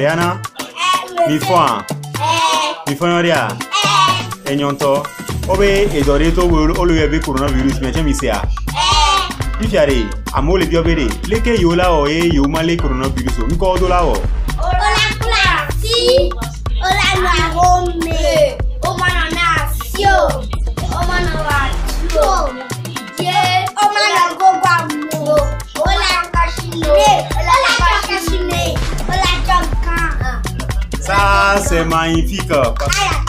Rihanna, mi foi, Maria, et nyonto. Obe edore to oluye coronavirus me chemi sia. If yare, amole biobere, leke yola o yo male coronavirus o nko do la o. Ola classe, ola na home, o mana nasio, o mana watio. Ye, o mana go gwamu, ola kashine, ola jonka. Ça c'est magnifique.